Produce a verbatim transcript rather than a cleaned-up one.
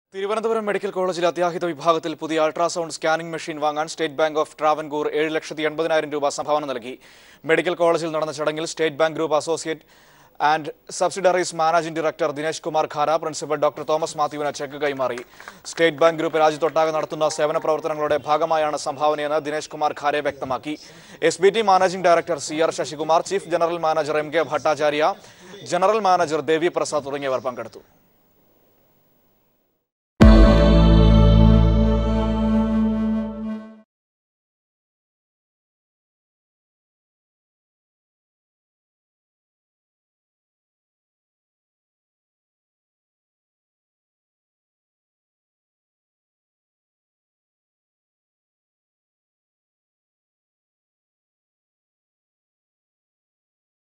Trivandrum Medical College Lathiahita Vibhagathil Pudi ultrasound scanning machine Wangan State Bank of Trivandrum seven lakh eighty-nine രൂപ സംഭാവന നൽകി. Medical College il നടന്ന ചടങ്ങിൽ State Bank Group Associate and Subsidiaries Managing Director Dinesh Kumar Khara, Principal Doctor Thomas Matthewന് cheque കൈമാറി. State Bank Group രാജ്യത്തൊട്ടാകെ നടത്തുന്ന സേവന പ്രവർത്തനങ്ങളുടെ ഭാഗമായാണ് സംഭാവനയെന്ന് ദിനേശ് കുമാർ ഖാരെ വ്യക്തമാക്കി. S B T Managing Director C R Shashikumar, Chief General Manager M K Bhattacharya, General Manager Devi Prasad തുടങ്ങിയവർ പങ്കെടുത്തു.